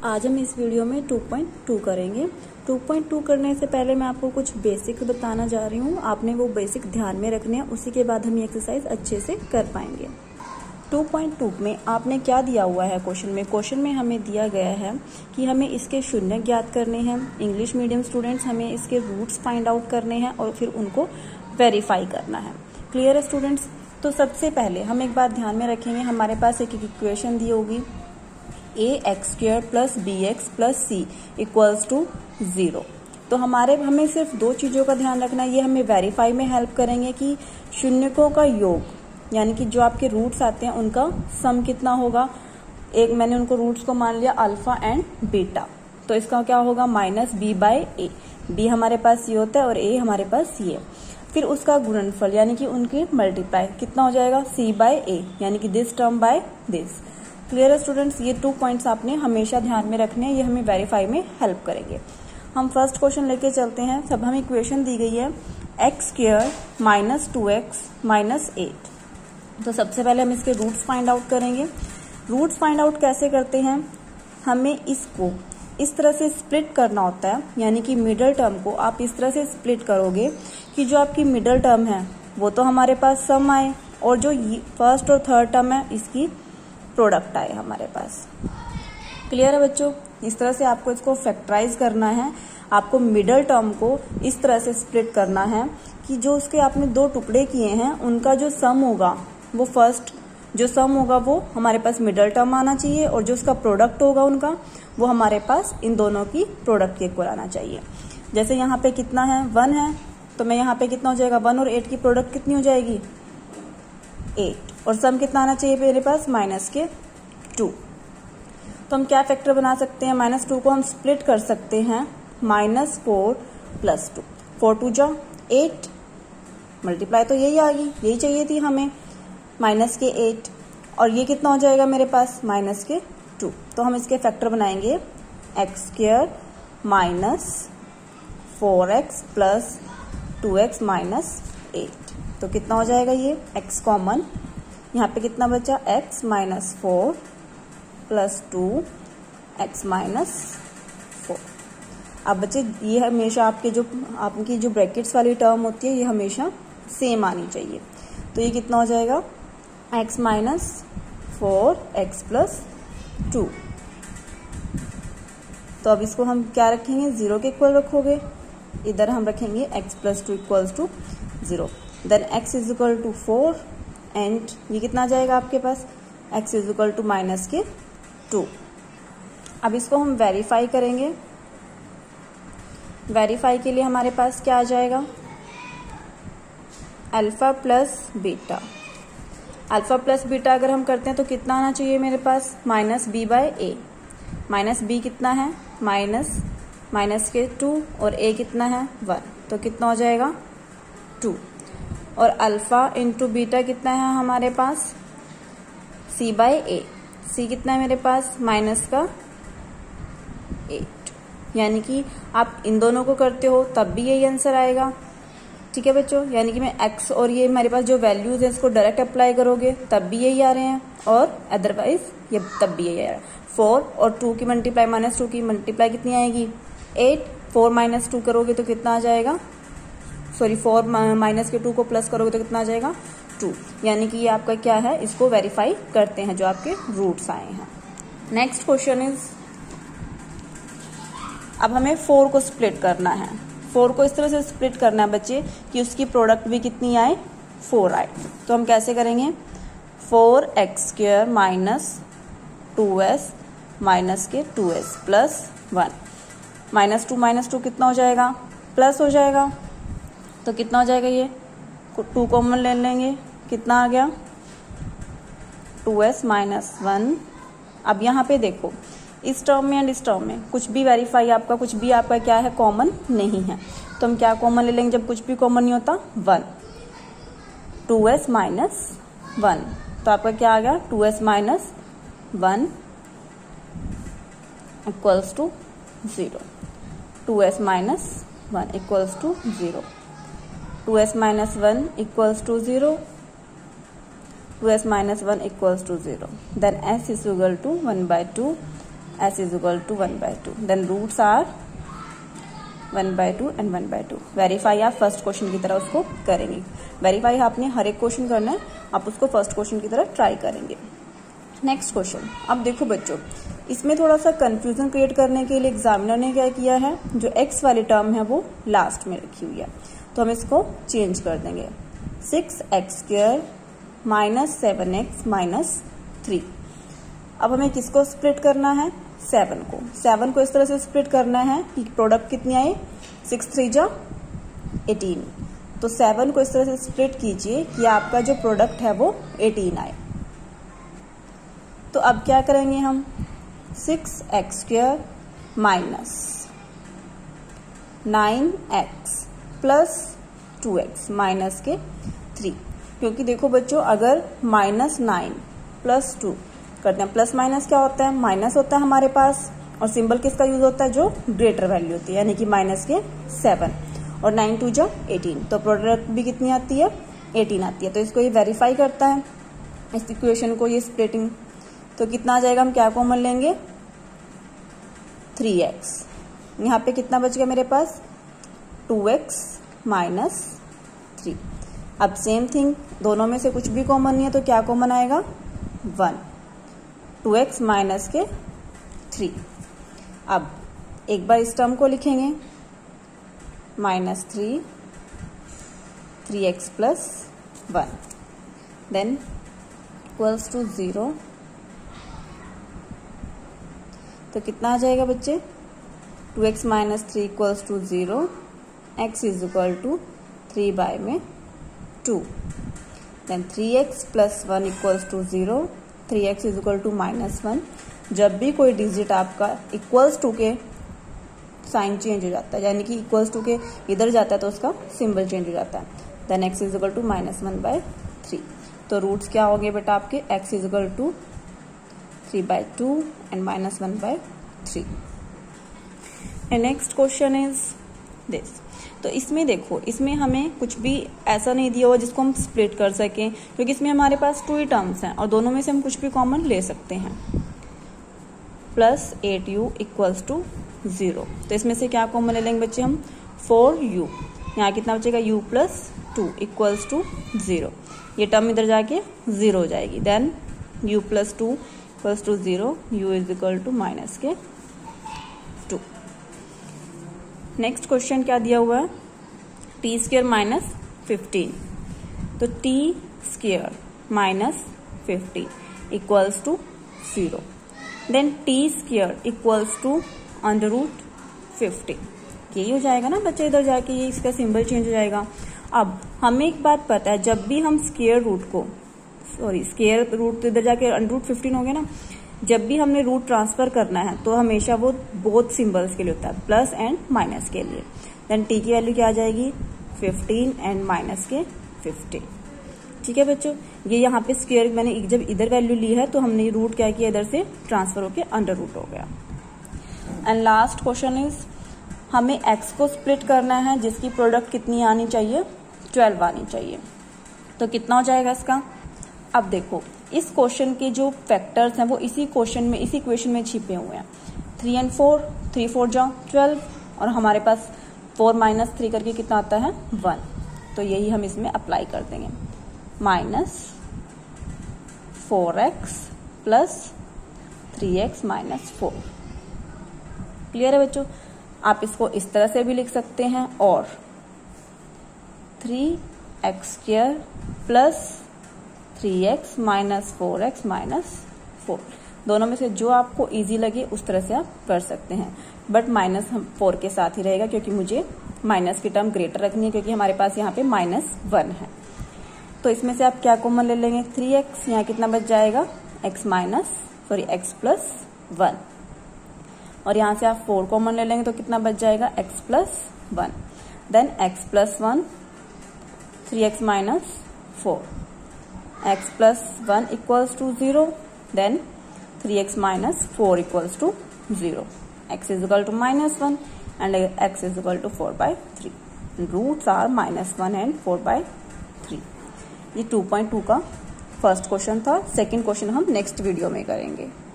आज हम इस वीडियो में 2.2 करेंगे। 2.2 करने से पहले मैं आपको कुछ बेसिक बताना जा रही हूँ। आपने वो बेसिक ध्यान में रखने हैं, उसी के बाद हम ये एक्सरसाइज अच्छे से कर पाएंगे। 2.2 में आपने क्या दिया हुआ है क्वेश्चन में हमें दिया गया है कि हमें इसके शून्य ज्ञात करने हैं। इंग्लिश मीडियम स्टूडेंट्स हमें इसके रूट्स फाइंड आउट करने हैं और फिर उनको वेरीफाई करना है। क्लियर है स्टूडेंट्स? तो सबसे पहले हम एक बात ध्यान में रखेंगे, हमारे पास एक इक्वेशन दी होगी ax² + bx + c = 0। तो हमें सिर्फ दो चीजों का ध्यान रखना है, ये हमें वेरीफाई में हेल्प करेंगे कि शून्यकों का योग यानी कि जो आपके रूट्स आते हैं उनका सम कितना होगा। एक मैंने उनको रूट्स को मान लिया अल्फा एंड बीटा, तो इसका क्या होगा -b/a। b हमारे पास ये होता है और a हमारे पास ये। फिर उसका गुणनफल यानी कि उनकी मल्टीप्लाई कितना हो जाएगा c/a, यानी कि this term by this. Clear है स्टूडेंट्स? ये 2 पॉइंट्स आपने हमेशा ध्यान में रखने हैं, ये हमें वेरीफाई में हेल्प करेंगे। हम फर्स्ट क्वेश्चन लेके चलते हैं। सब हमें इक्वेशन दी गई है x² - 2x - 8। तो सबसे पहले हम इसके रूट्स फाइंड आउट करेंगे। रूट्स फाइंड आउट कैसे करते हैं, हमें इसको इस तरह से स्प्लिट करना होता है, यानी कि मिडल टर्म को आप इस तरह से स्प्लिट करोगे कि जो आपकी मिडल टर्म है वो तो हमारे पास सम आए और जो फर्स्ट और थर्ड टर्म है इसकी प्रोडक्ट आए हमारे पास। क्लियर है बच्चों? इस तरह से आपको इसको फैक्टराइज करना है। आपको मिडल टर्म को इस तरह से स्प्लिट करना है कि जो उसके आपने दो टुकड़े किए हैं उनका जो सम होगा वो फर्स्ट जो सम होगा वो हमारे पास मिडल टर्म आना चाहिए और जो उसका प्रोडक्ट होगा उनका वो हमारे पास इन दोनों की प्रोडक्ट के इक्वल आना चाहिए। जैसे यहाँ पे कितना है 1 है, तो मैं यहाँ पे कितना हो जाएगा 1 और 8 की प्रोडक्ट कितनी हो जाएगी 8, और सम कितना आना चाहिए मेरे पास -2। तो हम क्या फैक्टर बना सकते हैं, -2 को हम स्प्लिट कर सकते हैं -4 + 2। 4 2 जा 8, मल्टीप्लाई तो यही आ गई, यही चाहिए थी हमें -8, और ये कितना हो जाएगा मेरे पास -2। तो हम इसके फैक्टर बनाएंगे x² - 4x + 2x - 8। तो कितना हो जाएगा ये x कॉमन, यहाँ पे कितना बचा x - 4 + 2x - 4। अब बच्चे ये हमेशा आपकी जो ब्रैकेट्स वाली टर्म होती है ये हमेशा सेम आनी चाहिए। तो ये कितना हो जाएगा x - 4x + 2। तो अब इसको हम क्या रखेंगे 0 के इक्वल रखोगे, इधर हम रखेंगे x + 2 = 0। देन x = 4 एंड ये कितना आ जाएगा आपके पास x = -2। अब इसको हम वेरीफाई करेंगे। वेरीफाई के लिए हमारे पास क्या आ जाएगा alpha plus beta. Alpha plus beta अगर हम करते हैं तो कितना आना चाहिए मेरे पास -b/a। -b कितना है -2 और a कितना है 1, तो कितना हो जाएगा 2। और अल्फा इंटू बीटा कितना है हमारे पास c/a। c कितना है मेरे पास -8, यानी कि आप इन दोनों को करते हो तब भी यही आंसर आएगा। ठीक है बच्चों, यानी कि मैं x और ये मेरे पास जो वैल्यूज है इसको डायरेक्ट अप्लाई करोगे तब भी यही आ रहे हैं और अदरवाइज ये तब भी यही आ रहा है। 4 और 2 की मल्टीप्लाई -2 की मल्टीप्लाई कितनी आएगी 8। 4 - 2 करोगे तो कितना आ जाएगा, सॉरी 4 - 2 को प्लस करोगे तो कितना आ जाएगा 2। यानी कि ये आपका क्या है, इसको वेरीफाई करते हैं जो आपके रूट्स आए हैं। नेक्स्ट क्वेश्चन इज, अब हमें 4 को स्प्लिट करना है। 4 को इस तरह से स्प्लिट करना है बच्चे कि उसकी प्रोडक्ट भी कितनी आए 4 आए। तो हम कैसे करेंगे 4x² - 2s - 2s + 1। -2 - 2 कितना हो जाएगा प्लस हो जाएगा, तो कितना हो जाएगा ये 2 कॉमन ले लेंगे, कितना आ गया 2s - 1। अब यहाँ पे देखो इस टर्म में एंड इस टर्म में कुछ भी वेरीफाई कुछ भी आपका क्या है कॉमन नहीं है, तो हम क्या कॉमन ले लेंगे जब कुछ भी कॉमन नहीं होता 1। 2s - 1, तो आपका क्या आ गया 2s - 1 = 0। 2s - 1 = 0। 2s - 1 = 0। 2s - 1 = 0। Then s is equal to 1/2 s is equal to 1/2। Then roots are 1/2 and 1/2। Verify आप फर्स्ट क्वेश्चन की तरह उसको करेंगे। वेरीफाई आपने हर एक क्वेश्चन करना है, आप उसको फर्स्ट क्वेश्चन की तरह ट्राई करेंगे। नेक्स्ट क्वेश्चन, अब देखो बच्चों, इसमें थोड़ा सा कंफ्यूजन क्रिएट करने के लिए एग्जामिनर ने क्या किया है, जो x वाली टर्म है वो लास्ट में रखी हुई है, तो हम इसको चेंज कर देंगे। 6x² minus 7x - 3। अब हमें किसको स्प्लिट करना है, 7 को। 7 को इस तरह से स्प्लिट करना है कि प्रोडक्ट कितनी आए, 6 3 जा 18। तो 7 को इस तरह से स्प्लिट कीजिए कि आपका जो प्रोडक्ट है वो 18 आए। तो अब क्या करेंगे हम, 6x² minus 9x plus 2x minus के 3। क्योंकि देखो बच्चों, अगर -9 + 2 करते हैं, प्लस माइनस क्या होता है, माइनस होता है हमारे पास, और सिंबल किसका यूज होता है, जो ग्रेटर वैल्यू होती है, यानी कि -7 और 9 2 जा 18। तो प्रोडक्ट भी कितनी आती है, 18 आती है। तो इसको ये वेरीफाई करता है, इस इक्वेशन को, ये स्प्लिटिंग। तो कितना आ जाएगा, हम क्या कॉमन लेंगे, 3x। यहाँ पे कितना बच गया मेरे पास, 2x माइनस 3। अब सेम थिंग, दोनों में से कुछ भी कॉमन नहीं है, तो क्या कॉमन आएगा, 1। 2x माइनस के 3। अब एक बार इस टर्म को लिखेंगे, -3 3x plus 1, than equals to 0। तो कितना आ जाएगा बच्चे, 2x minus 3 equals to 0, x is equal to 3/2। Then 3x plus 1 equals to 0, 3x is equal to -1। जब भी कोई डिजिट आपका इक्वल्स टू के साइन चेंज हो जाता है, यानी कि इक्वल्स टू के इधर जाता है तो उसका सिंबल चेंज हो जाता है। Then x is equal to -1/3। तो रूट्स क्या हो गए बेटा आपके, x is equal to 3/2 and -1/3। And next question is this. तो इसमें देखो, इसमें हमें कुछ भी ऐसा नहीं दिया हुआ जिसको हम स्प्लिट कर सकें, क्योंकि इसमें हमारे पास 2 ही टर्म्स हैं और दोनों में से हम कुछ भी कॉमन ले सकते हैं। +8u equals to 0। तो इसमें से क्या कॉमन ले लेंगे बच्चे हम, 4u। यहाँ कितना बचेगा, u प्लस 2 इक्वल्स टू 0। ये टर्म इधर जाके 0 हो जाएगी। Then u plus 2 equals to 0, u is equal to -2। Next question क्या दिया हुआ है, t² माइनस 15। तो t² minus 15 equals to 0। Then t² equals to √15। यही हो जाएगा ना बच्चे, इधर जाके ये इसका सिंबल चेंज हो जाएगा। अब हमें एक बात पता है, जब भी हम स्क्वायर रूट तो इधर जाके √15 हो गया ना, जब भी हमने रूट ट्रांसफर करना है तो हमेशा वो बोथ सिंबल्स के लिए होता है, प्लस एंड माइनस के लिए। देन t की वैल्यू क्या आ जाएगी, 15 एंड -15। ठीक है बच्चों, ये यहाँ पे स्क्वायर मैंने जब इधर वैल्यू ली है तो हमने रूट क्या किया, इधर से ट्रांसफर होके √√ हो गया। एंड लास्ट क्वेश्चन इज, हमें x को स्प्लिट करना है जिसकी प्रोडक्ट कितनी आनी चाहिए, 12 आनी चाहिए। तो कितना हो जाएगा इसका, अब देखो इस क्वेश्चन के जो फैक्टर्स हैं वो इसी क्वेश्चन में, इसी इक्वेशन में छिपे हुए हैं। 3 and 4, 3 4 जा 12, और हमारे पास 4 - 3 करके कितना आता है, 1। तो यही हम इसमें अप्लाई कर देंगे, -4x प्लस 3x - 4। क्लियर है बच्चों, आप इसको इस तरह से भी लिख सकते हैं, और 3x² plus 3x minus 4x -4। दोनों में से जो आपको इजी लगे उस तरह से आप कर सकते हैं, बट -4 के साथ ही रहेगा, क्योंकि मुझे माइनस की टर्म ग्रेटर रखनी है, क्योंकि हमारे पास यहाँ पे -1 है। तो इसमें से आप क्या कॉमन ले लेंगे, 3x, यहाँ कितना बच जाएगा, x प्लस 1, और यहाँ से आप 4 कॉमन ले लेंगे तो कितना बच जाएगा, x plus 1। Then x plus 1, 3x - 4, x plus 1 equals to 0, then 3x - 4 equals to 0, x is equal to -1 and x is equal to 4/3। Roots are -1 and 4/3। ये 2.2 का फर्स्ट क्वेश्चन था। सेकंड क्वेश्चन हम नेक्स्ट वीडियो में करेंगे।